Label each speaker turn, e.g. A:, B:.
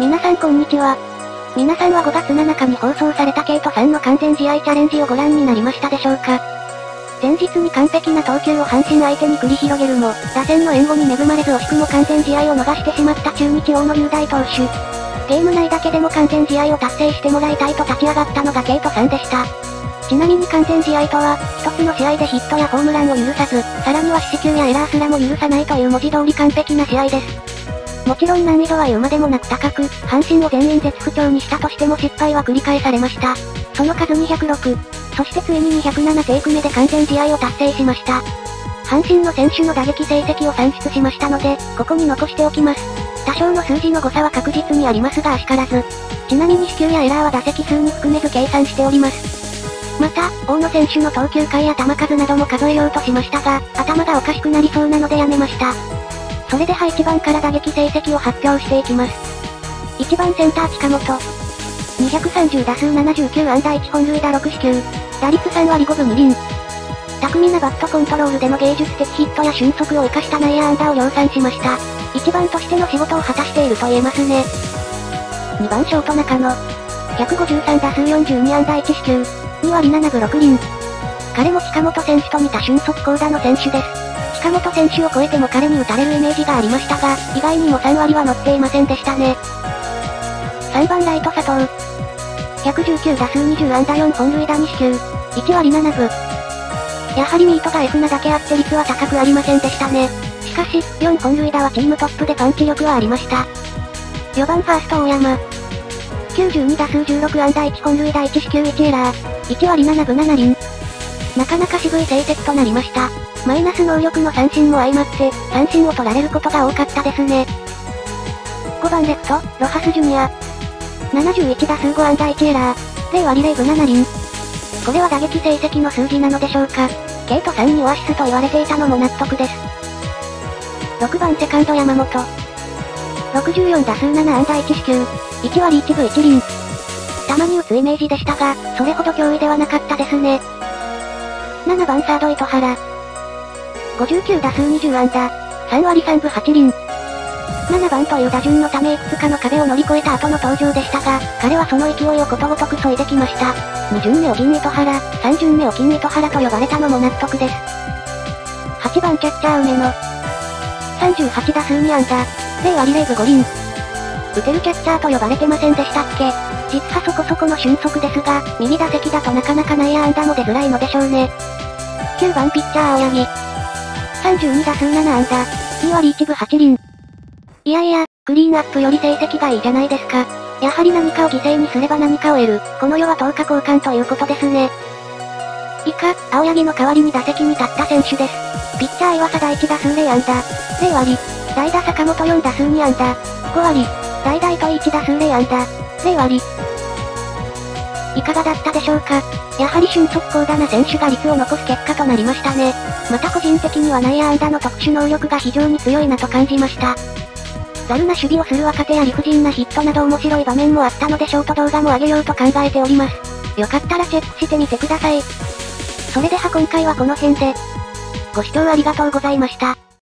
A: 皆さんこんにちは。皆さんは5月7日に放送されたケイトさんの完全試合チャレンジをご覧になりましたでしょうか。前日に完璧な投球を阪神相手に繰り広げるも、打線の援護に恵まれず惜しくも完全試合を逃してしまった中日大野雄大投手。ゲーム内だけでも完全試合を達成してもらいたいと立ち上がったのがケイトさんでした。ちなみに完全試合とは、一つの試合でヒットやホームランを許さず、さらには四死球やエラーすらも許さないという文字通り完璧な試合です。もちろん難易度は言うまでもなく高く、阪神を全員絶不調にしたとしても失敗は繰り返されました。その数206。そしてついに207テイク目で完全試合を達成しました。阪神の選手の打撃成績を算出しましたので、ここに残しておきます。多少の数字の誤差は確実にありますがあしからず。ちなみに四球やエラーは打席数に含めず計算しております。また、大野選手の投球回や球数なども数えようとしましたが、頭がおかしくなりそうなのでやめました。それでは1番から打撃成績を発表していきます。1番センター近本。230打数79安打1本塁打6四球。打率3割5分2厘。巧みなバットコントロールでの芸術的ヒットや俊足を生かした内野安打を量産しました。1番としての仕事を果たしていると言えますね。2番ショート中野。153打数42安打1四球。2割7分6厘。彼も近本選手と似た俊足巧打の選手です。近本選手を超えても彼に打たれるイメージがありましたが、意外にも3割は乗っていませんでしたね。3番ライト佐藤。119打数20安打4本塁打2四球。1割7分。やはりミートが F なだけあって率は高くありませんでしたね。しかし、4本塁打はチームトップでパンチ力はありました。4番ファースト大山。92打数16安打1本塁打1四球1エラー。1割7分7厘。なかなか渋い成績となりました。マイナス能力の三振も相まって、三振を取られることが多かったですね。5番レフト、ロハスジュニア。71打数5安打1エラー。0割0分7厘。これは打撃成績の数字なのでしょうか。ケイトさんにオアシスと言われていたのも納得です。6番セカンド山本。64打数7安打1四球。1割1分1厘。たまに打つイメージでしたが、それほど脅威ではなかったですね。7番サード糸原。59打数20安打。3割3分8厘。7番という打順のためいくつかの壁を乗り越えた後の登場でしたが、彼はその勢いをことごとく削いできました。2巡目を金糸原、3巡目を金糸原と呼ばれたのも納得です。8番キャッチャー梅野。38打数2安打。0割0分5厘。打てるキャッチャーと呼ばれてませんでしたっけ。実はそこそこの俊足ですが、右打席だとなかなか内野安打も出づらいのでしょうね。9番ピッチャー青柳。32打数7安打。2割1分8厘。いやいや、クリーンアップより成績がいいじゃないですか。やはり何かを犠牲にすれば何かを得る。この世は等価交換ということですね。以下、青柳の代わりに打席に立った選手です。ピッチャー岩貞1打数0安打。0割。代打坂本4打数2安打。5割。代打糸井1打数0安打。0割。いかがだったでしょうか。やはり俊足巧打な選手が率を残す結果となりましたね。また個人的には内野安打の特殊能力が非常に強いなと感じました。ざるな守備をする若手や理不尽なヒットなど面白い場面もあったのでショート動画も上げようと考えております。よかったらチェックしてみてください。それでは今回はこの辺で。ご視聴ありがとうございました。